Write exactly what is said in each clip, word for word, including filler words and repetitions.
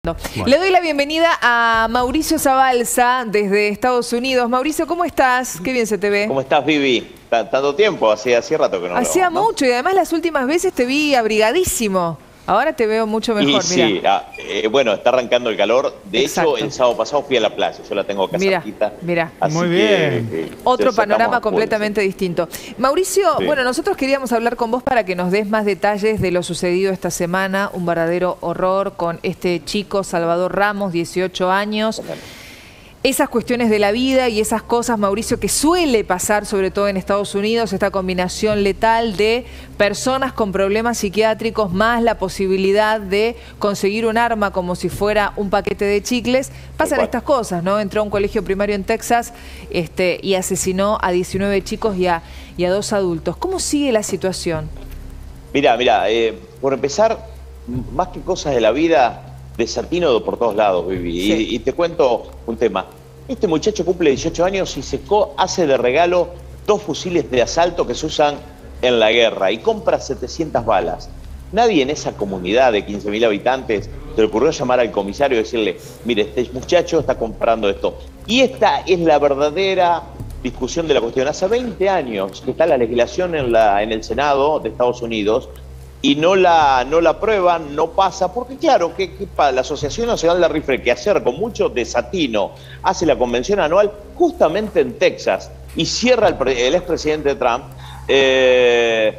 Bueno. Le doy la bienvenida a Mauricio Zabalza desde Estados Unidos. Mauricio, ¿cómo estás? Qué bien se te ve. ¿Cómo estás, Vivi? Tanto tiempo, hacía, hacía rato que no Hacía hablamos, ¿no? mucho y además las últimas veces te vi abrigadísimo. Ahora te veo mucho mejor, y mira. Sí, ah, eh, bueno, está arrancando el calor. De Exacto. hecho, el sábado pasado fui a la playa. Yo la tengo acá Mira, cerquita. mira. Muy bien. Que, eh, Otro panorama a completamente full, sí. distinto. Mauricio, Sí. bueno, nosotros queríamos hablar con vos para que nos des más detalles de lo sucedido esta semana. Un verdadero horror con este chico, Salvador Ramos, dieciocho años. Bueno. Esas cuestiones de la vida y esas cosas, Mauricio, que suele pasar sobre todo en Estados Unidos, esta combinación letal de personas con problemas psiquiátricos más la posibilidad de conseguir un arma como si fuera un paquete de chicles, pasan estas cosas, ¿no? Entró a un colegio primario en Texas este, y asesinó a diecinueve chicos y a, y a dos adultos. ¿Cómo sigue la situación? Mira, mira, eh, por empezar, más que cosas de la vida, desatino por todos lados, Vivi. Sí. Y, y te cuento un tema. Este muchacho cumple dieciocho años y se hace de regalo dos fusiles de asalto que se usan en la guerra y compra setecientas balas. Nadie en esa comunidad de quince mil habitantes se le ocurrió llamar al comisario y decirle, mire, este muchacho está comprando esto. Y esta es la verdadera discusión de la cuestión. Hace veinte años que está la legislación en, la, en el Senado de Estados Unidos y no la, no la aprueban, no pasa, porque claro, que, que la Asociación Nacional de Rifle, que ayer con mucho desatino hace la convención anual justamente en Texas y cierra el, el expresidente Trump, eh,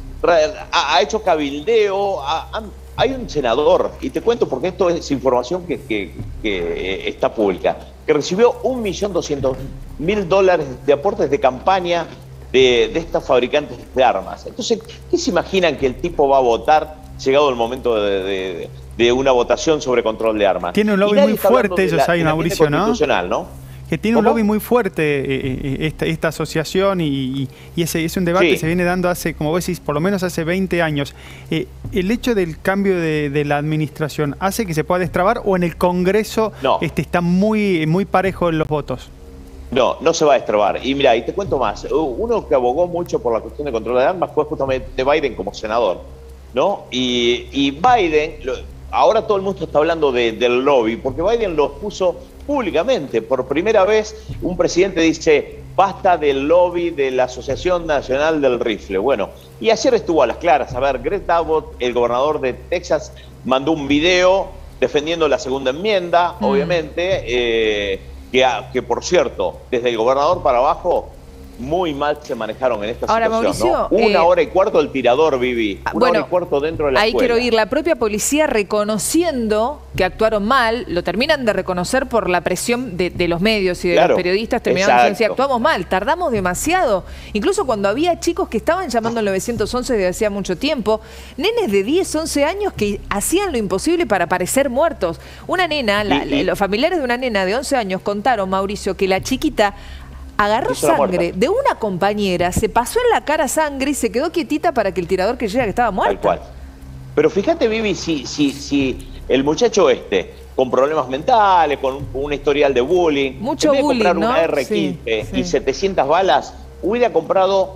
ha, ha hecho cabildeo, ha, ha, hay un senador, y te cuento porque esto es información que, que, que está pública, que recibió un millón doscientos mil dólares de aportes de campaña De, de estas fabricantes de armas. Entonces, ¿qué se imaginan que el tipo va a votar llegado el momento de, de, de una votación sobre control de armas? Tiene un lobby muy fuerte ellos ahí, Mauricio, ¿no? ¿no? Que tiene un lobby muy fuerte eh, esta, esta asociación y, y ese es un debate sí. que se viene dando hace, como vos decís, por lo menos hace veinte años. Eh, ¿El hecho del cambio de, de la administración hace que se pueda destrabar o en el Congreso no. este, está muy, muy parejo en los votos? No, no se va a destrabar. Y mira, y te cuento más. Uno que abogó mucho por la cuestión de control de armas fue justamente Biden como senador, ¿no? Y, y Biden, lo, ahora todo el mundo está hablando de, del lobby, porque Biden lo puso públicamente. Por primera vez, un presidente dice, basta del lobby de la Asociación Nacional del Rifle. Bueno, y ayer estuvo a las claras. A ver, Greg Abbott, el gobernador de Texas, mandó un video defendiendo la segunda enmienda, mm. obviamente, eh, Que, que, por cierto, desde el gobernador para abajo, muy mal se manejaron en esta Ahora, situación, Mauricio, ¿no? Una eh, hora y cuarto el tirador, Vivi. Una bueno, hora y cuarto dentro de la ahí escuela. quiero ir. La propia policía reconociendo que actuaron mal, lo terminan de reconocer por la presión de, de los medios y de claro, los periodistas, terminaron diciendo, sí, actuamos mal, tardamos demasiado. Incluso cuando había chicos que estaban llamando al nueve once desde hacía mucho tiempo, nenes de diez, once años que hacían lo imposible para parecer muertos. Una nena, la, y, y, los familiares de una nena de once años contaron, Mauricio, que la chiquita agarró sangre de una compañera, se pasó en la cara sangre y se quedó quietita para que el tirador creyera que estaba muerto. Tal cual. Pero fíjate, Vivi, si, si, si el muchacho este, con problemas mentales, con un, un historial de bullying, mucho en vez de bullying, comprar ¿no? una R quince sí, sí. y setecientas balas, hubiera comprado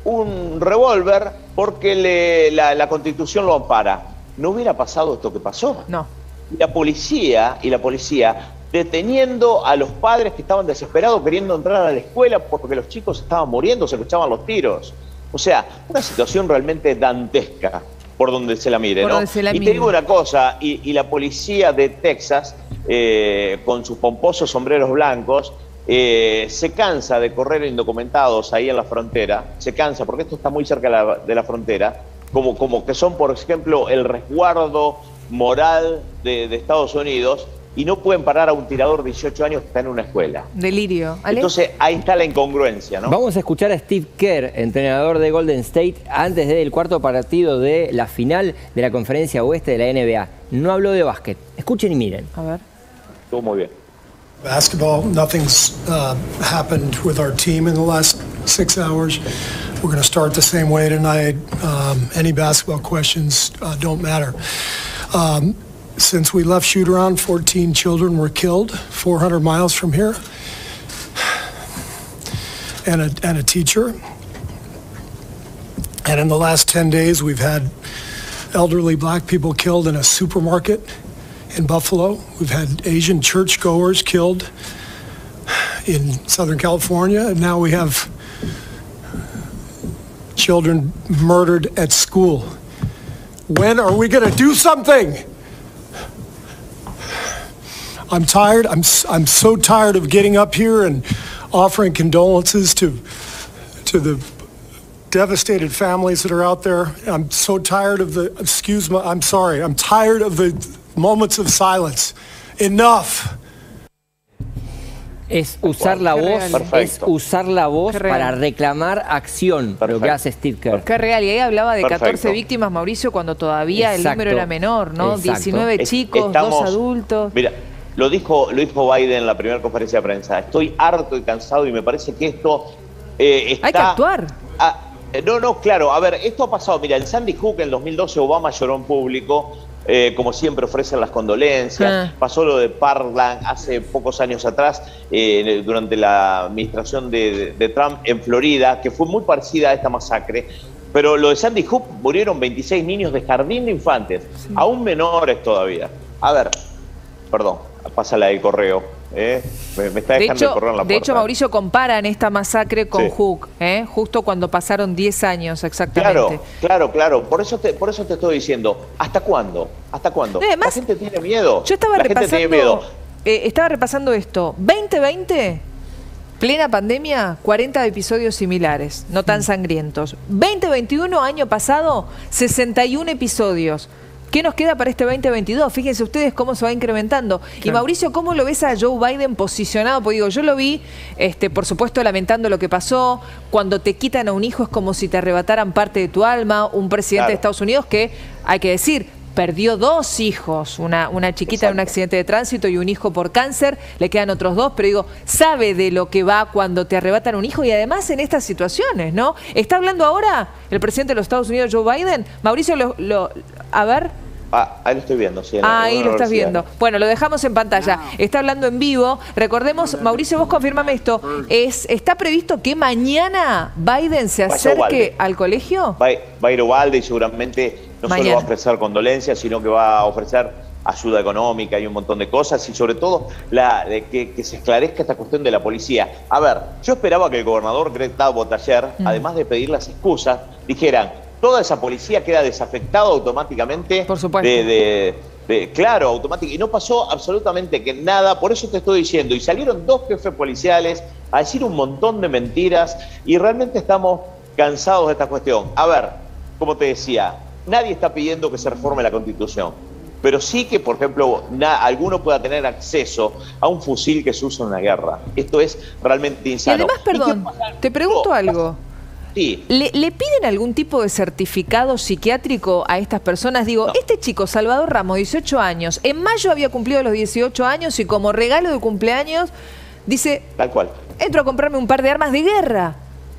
un revólver porque le, la, la Constitución lo ampara. No hubiera pasado esto que pasó. No. Y la policía, y la policía deteniendo a los padres que estaban desesperados queriendo entrar a la escuela porque los chicos estaban muriendo, se escuchaban los tiros. O sea, una situación realmente dantesca por donde se la mire, por ¿no? Donde se la y mire. te digo una cosa, y, y la policía de Texas, eh, con sus pomposos sombreros blancos, eh, se cansa de correr indocumentados ahí en la frontera, se cansa, porque esto está muy cerca de la, de la frontera, como, como que son, por ejemplo, el resguardo moral de, de Estados Unidos, y no pueden parar a un tirador de dieciocho años que está en una escuela. Delirio. ¿Ale? Entonces ahí está la incongruencia, ¿no? Vamos a escuchar a Steve Kerr, entrenador de Golden State, antes del cuarto partido de la final de la Conferencia Oeste de la N B A. No habló de básquet. Escuchen y miren. A ver. Estuvo muy bien. Basketball, nothing's uh, happened with our team in the last six hours. We're going to start the same way tonight. Um, any basketball questions uh, don't matter. Um, Since we left shoot-around, fourteen children were killed four hundred miles from here, and a, and a teacher. And in the last ten days, we've had elderly black people killed in a supermarket in Buffalo. We've had Asian churchgoers killed in Southern California, and now we have children murdered at school. When are we going to do something? I'm tired. I'm I'm so tired of getting up here and offering condolences to to the devastated families that are out there. I'm so tired of the, excuse me, I'm sorry, I'm tired of the moments of silence. Enough. Es usar la voz, es usar la voz para reclamar acción, Perfecto. Lo que hace Steve Kerr. Qué real, y ahí hablaba de Perfecto. catorce víctimas, Mauricio, cuando todavía Exacto. el número era menor, ¿no? Exacto. diecinueve chicos, Estamos, dos adultos. Mira, lo dijo, lo dijo Biden en la primera conferencia de prensa. Estoy harto y cansado y me parece que esto eh, está... Hay que actuar. A, no, no, claro. A ver, esto ha pasado. Mira, en Sandy Hook en dos mil doce Obama lloró en público. Eh, como siempre ofrecen las condolencias. Ah. Pasó lo de Parkland hace pocos años atrás, eh, durante la administración de, de Trump en Florida, que fue muy parecida a esta masacre. Pero lo de Sandy Hook, murieron veintiséis niños de jardín de infantes, sí. aún menores todavía. A ver, perdón, pásala del correo. ¿eh? Me, me está dejando de hecho, el correo en la de puerta. hecho, Mauricio, comparan esta masacre con sí. Hook, ¿eh? justo cuando pasaron diez años exactamente. Claro, claro, claro. Por eso te, por eso te estoy diciendo, ¿hasta cuándo? ¿Hasta cuándo? No, además, la gente tiene miedo. Yo estaba la repasando, gente tiene miedo. Eh, estaba repasando esto. veinte veinte, plena pandemia, cuarenta episodios similares, no tan sangrientos. veinte veintiuno, año pasado, sesenta y un episodios. ¿Qué nos queda para este veinte veintidós? Fíjense ustedes cómo se va incrementando. Claro. Y Mauricio, ¿cómo lo ves a Joe Biden posicionado? Porque digo, yo lo vi, este, por supuesto, lamentando lo que pasó. Cuando te quitan a un hijo es como si te arrebataran parte de tu alma. Un presidente claro. de Estados Unidos que, hay que decir, perdió dos hijos. Una, una chiquita Exacto. en un accidente de tránsito y un hijo por cáncer. Le quedan otros dos, pero digo, sabe de lo que va cuando te arrebatan un hijo y además en estas situaciones, ¿no? ¿Está hablando ahora el presidente de los Estados Unidos, Joe Biden? Mauricio, lo, lo, a ver... Ah, ahí lo estoy viendo, sí. Ah, ahí lo estás viendo. Bueno, lo dejamos en pantalla. Está hablando en vivo. Recordemos, Mauricio, vos confirmame esto. Es, ¿Está previsto que mañana Biden se acerque al colegio? Va, va a ir Ubalde y seguramente no mañana. solo va a ofrecer condolencias, sino que va a ofrecer ayuda económica y un montón de cosas y sobre todo la, de que, que se esclarezca esta cuestión de la policía. A ver, yo esperaba que el gobernador Greg Abbott ayer, mm. además de pedir las excusas, dijeran... Toda esa policía queda desafectada automáticamente. Por supuesto. De, de, de, claro, automáticamente. Y no pasó absolutamente que nada. Por eso te estoy diciendo. Y salieron dos jefes policiales a decir un montón de mentiras. Y realmente estamos cansados de esta cuestión. A ver, como te decía, nadie está pidiendo que se reforme la Constitución. Pero sí que, por ejemplo, na, alguno pueda tener acceso a un fusil que se usa en una guerra. Esto es realmente insano. Y además, perdón, te pregunto oh, algo. Sí. ¿Le, ¿Le piden algún tipo de certificado psiquiátrico a estas personas? Digo, no. este chico, Salvador Ramos, dieciocho años, en mayo había cumplido los dieciocho años y como regalo de cumpleaños dice, tal cual, entro a comprarme un par de armas de guerra.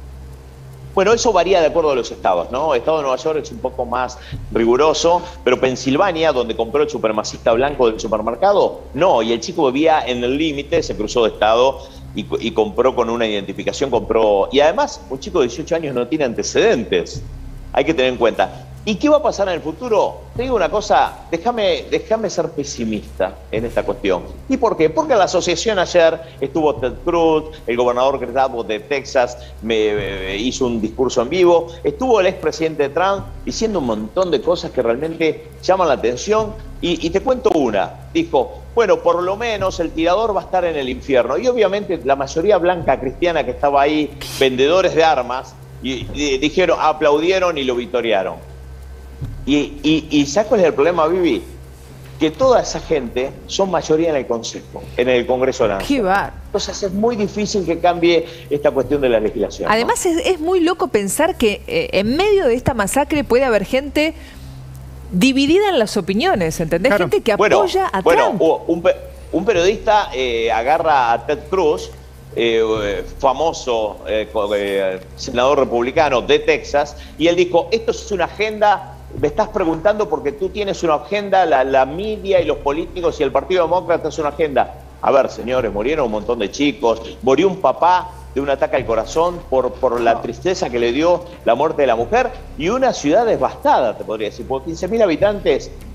Bueno, eso varía de acuerdo a los estados, ¿no? El estado de Nueva York es un poco más riguroso, pero Pensilvania, donde compró el supremacista blanco del supermercado, no, y el chico vivía en el límite, se cruzó de estado y, y compró con una identificación, compró... Y además, un chico de dieciocho años no tiene antecedentes, hay que tener en cuenta. ¿Y qué va a pasar en el futuro? Te digo una cosa, déjame, déjame ser pesimista en esta cuestión. ¿Y por qué? Porque en la asociación ayer estuvo Ted Cruz, el gobernador Greg Abbott de Texas me, me hizo un discurso en vivo, estuvo el expresidente Trump diciendo un montón de cosas que realmente llaman la atención. Y, y te cuento una, dijo, bueno, por lo menos el tirador va a estar en el infierno. Y obviamente la mayoría blanca cristiana que estaba ahí, vendedores de armas, y, y dijeron, aplaudieron y lo vitorearon. Y, y, y ¿sabes cuál es el problema, Vivi? Que toda esa gente son mayoría en el Consejo, en el Congreso de la Nación. ¡Qué bar! Entonces es muy difícil que cambie esta cuestión de la legislación. Además, ¿no? es, es muy loco pensar que eh, en medio de esta masacre puede haber gente dividida en las opiniones, ¿entendés? Claro. Gente que bueno, apoya a bueno, Trump. Un, un periodista eh, agarra a Ted Cruz, Eh, famoso eh, eh, senador republicano de Texas, y él dijo, esto es una agenda, me estás preguntando porque tú tienes una agenda, la, la media y los políticos y el Partido Demócrata es una agenda. A ver, señores, murieron un montón de chicos, murió un papá de un ataque al corazón por, por la tristeza que le dio la muerte de la mujer, y una ciudad devastada, te podría decir, por quince mil habitantes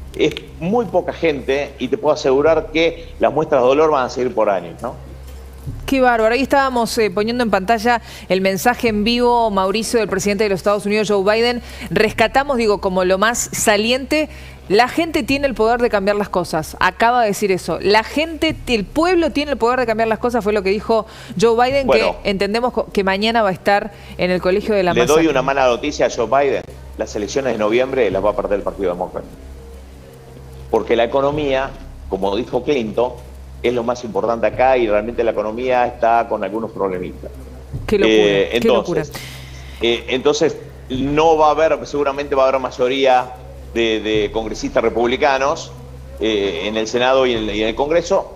es muy poca gente y te puedo asegurar que las muestras de dolor van a seguir por años, ¿no? Qué bárbaro. Ahí estábamos eh, poniendo en pantalla el mensaje en vivo, Mauricio, del presidente de los Estados Unidos, Joe Biden. Rescatamos, digo, como lo más saliente, la gente tiene el poder de cambiar las cosas. Acaba de decir eso. La gente, el pueblo tiene el poder de cambiar las cosas, fue lo que dijo Joe Biden, bueno, que entendemos que mañana va a estar en el Colegio de la Le Masacre. doy una mala noticia a Joe Biden. Las elecciones de noviembre las va a perder el Partido Demócrata. Porque la economía, como dijo Clinton, es lo más importante acá y realmente la economía está con algunos problemitas. Qué locura, eh, entonces, qué locura. Eh, entonces, no va a haber, seguramente va a haber mayoría de, de congresistas republicanos eh, en el Senado y en, y en el Congreso,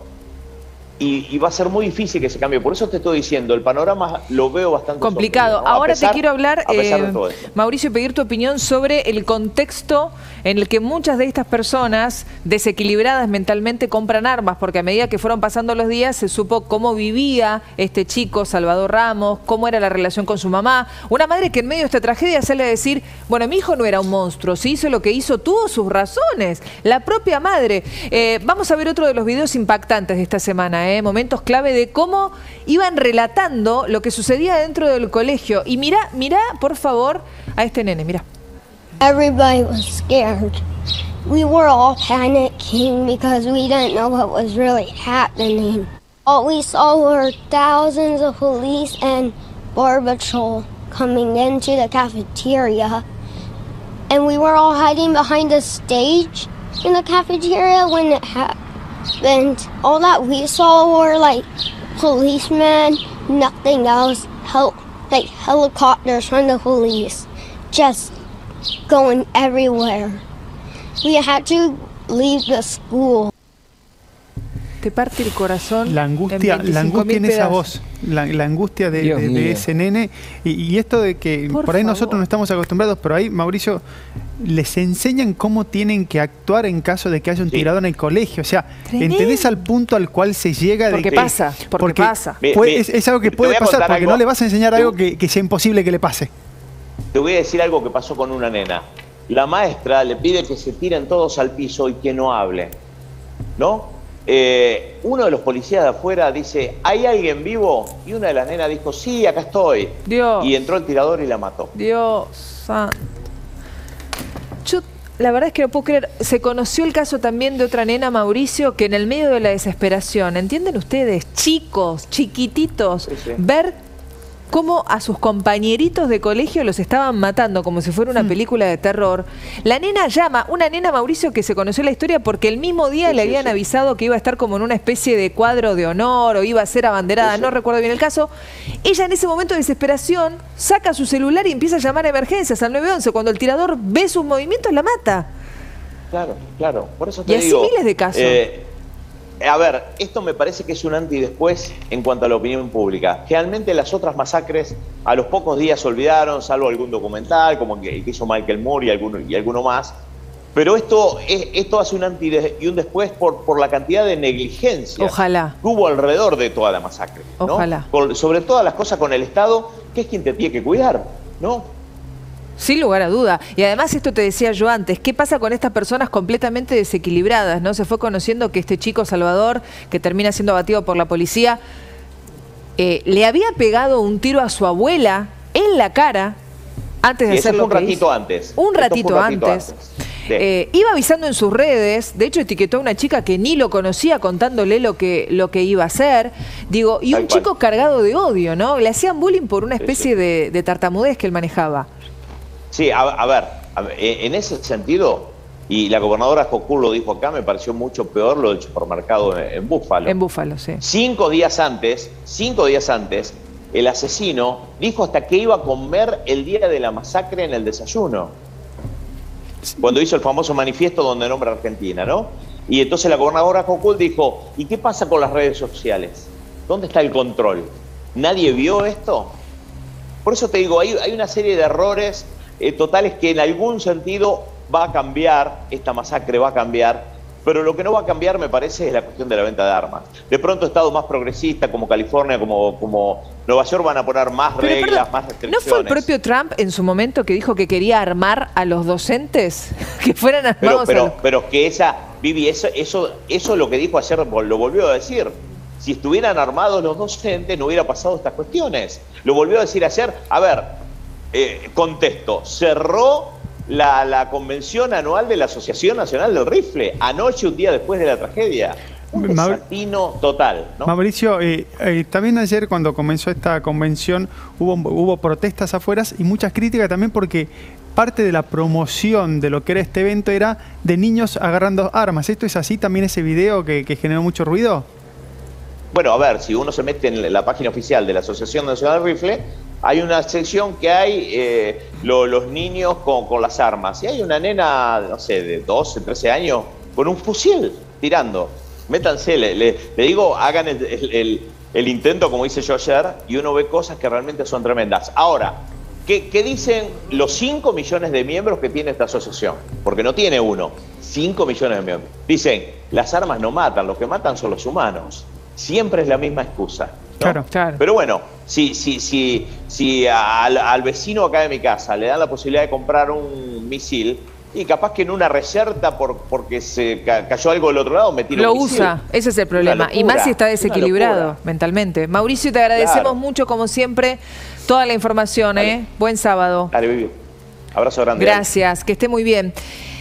y, y va a ser muy difícil que se cambie. Por eso te estoy diciendo, el panorama lo veo bastante complicado. Sombrío, ¿no? Ahora pesar, te quiero hablar, eh, Mauricio, pedir tu opinión sobre el contexto en el que muchas de estas personas desequilibradas mentalmente compran armas, porque a medida que fueron pasando los días se supo cómo vivía este chico, Salvador Ramos, cómo era la relación con su mamá. Una madre que en medio de esta tragedia sale a decir, bueno, mi hijo no era un monstruo, si hizo lo que hizo, tuvo sus razones. La propia madre. Eh, vamos a ver otro de los videos impactantes de esta semana, eh, momentos clave de cómo iban relatando lo que sucedía dentro del colegio. Y mira, mira, por favor, a este nene, mira. Everybody was scared. We were all panicking because we didn't know what was really happening. All we saw were thousands of police and Border Patrol coming into the cafeteria. And we were all hiding behind the stage in the cafeteria when it happened. All that we saw were like policemen, nothing else. Hel like helicopters from the police. Just going everywhere. We had to leave the school. Te parte el corazón. La angustia, la angustia en esa voz, la, la angustia de, de, de ese nene. Y, y esto de que por, por ahí favor. nosotros no estamos acostumbrados, pero ahí, Mauricio, les enseñan cómo tienen que actuar en caso de que haya un sí. tirador en el colegio. O sea, Tremendo. ¿entendés al punto al cual se llega? Porque de, pasa, porque, porque pasa. Puede, es, es algo que puede pasar, porque algo, no le vas a enseñar algo que, que sea imposible que le pase. Te voy a decir algo que pasó con una nena. La maestra le pide que se tiren todos al piso y que no hable, ¿no? Eh, uno de los policías de afuera dice, ¿hay alguien vivo? Y una de las nenas dijo, sí, acá estoy. Dios. Y entró el tirador y la mató. Dios santo. Yo, la verdad es que no puedo creer. Se conoció el caso también de otra nena, Mauricio, que en el medio de la desesperación, ¿entienden ustedes? Chicos, chiquititos, sí, sí. ver cómo a sus compañeritos de colegio los estaban matando como si fuera una película de terror. La nena llama, una nena, Mauricio, que se conoció la historia porque el mismo día sí, le habían sí, sí. avisado que iba a estar como en una especie de cuadro de honor o iba a ser abanderada, sí, sí. no recuerdo bien el caso. Ella en ese momento de desesperación saca su celular y empieza a llamar a emergencias al nueve once. Cuando el tirador ve sus movimientos, la mata. Claro, claro. Por eso te y así digo, miles de casos. Eh, A ver, esto me parece que es un antes y después en cuanto a la opinión pública. Generalmente las otras masacres a los pocos días se olvidaron, salvo algún documental, como el que hizo Michael Moore y alguno, y alguno más. Pero esto, es, esto hace un antes y un después por, por la cantidad de negligencia Ojalá. que hubo alrededor de toda la masacre, ¿no? Ojalá. Por, sobre todas las cosas con el Estado, que es quien te tiene que cuidar, ¿no? Sin lugar a duda. Y además esto te decía yo antes, ¿qué pasa con estas personas completamente desequilibradas? ¿No? Se fue conociendo que este chico Salvador, que termina siendo abatido por la policía, eh, le había pegado un tiro a su abuela en la cara antes de y hacer eso lo fue un que ratito hizo. antes. Un ratito, un ratito antes. antes. Eh, iba avisando en sus redes, de hecho etiquetó a una chica que ni lo conocía contándole lo que, lo que iba a hacer. Digo, y un chico cargado de odio, ¿no? Le hacían bullying por una especie sí, sí. De, de tartamudez que él manejaba. Sí, a, a, ver, a ver, en ese sentido, y la gobernadora Jocur lo dijo acá, me pareció mucho peor lo del supermercado en, en Búfalo. En Búfalo, sí. Cinco días antes, cinco días antes, el asesino dijo hasta que iba a comer el día de la masacre en el desayuno. Cuando hizo el famoso manifiesto donde nombra a Argentina, ¿no? Y entonces la gobernadora Jocur dijo, ¿y qué pasa con las redes sociales? ¿Dónde está el control? ¿Nadie vio esto? Por eso te digo, hay, hay una serie de errores Eh, totales que en algún sentido va a cambiar, esta masacre va a cambiar, Pero lo que no va a cambiar, me parece, es la cuestión de la venta de armas. De pronto estados más progresistas como California, como, como Nueva York van a poner más Pero, reglas, perdón, más restricciones. ¿no fue el propio Trump en su momento que dijo que quería armar a los docentes? Que fueran armados. Pero, pero, a los... pero que esa, Vivi, eso, eso, eso lo que dijo ayer lo volvió a decir. Si estuvieran armados los docentes no hubiera pasado estas cuestiones. Lo volvió a decir ayer. A ver, eh, contesto, cerró La, la convención anual de la Asociación Nacional del Rifle, anoche, un día después de la tragedia. Un desatino total, ¿no? Mauricio, eh, eh, también ayer cuando comenzó esta convención hubo, hubo protestas afuera y muchas críticas también porque parte de la promoción de lo que era este evento era de niños agarrando armas. ¿Esto es así también, ese video que, que generó mucho ruido? Bueno, a ver, si uno se mete en la página oficial de la Asociación Nacional del Rifle, hay una sección que hay eh, lo, los niños con, con las armas. Y hay una nena, no sé, de doce, trece años, con un fusil tirando. Métanse, le, le, le digo, hagan el, el, el intento, como hice yo ayer, y uno ve cosas que realmente son tremendas. Ahora, ¿qué, qué dicen los cinco millones de miembros que tiene esta asociación? Porque no tiene uno, cinco millones de miembros. Dicen, las armas no matan, los que matan son los humanos. Siempre es la misma excusa, ¿no? Claro, claro. Pero bueno, si, si, si, si al, al vecino acá de mi casa le dan la posibilidad de comprar un misil, y capaz que en una reserta por, porque se ca cayó algo del otro lado, me tiro Lo un misil. usa, ese es el problema. Locura, y más si está desequilibrado mentalmente. Mauricio, te agradecemos Claro. mucho, como siempre, toda la información. ¿eh? Buen sábado. Dale, Vivi. Abrazo grande. Gracias, que esté muy bien.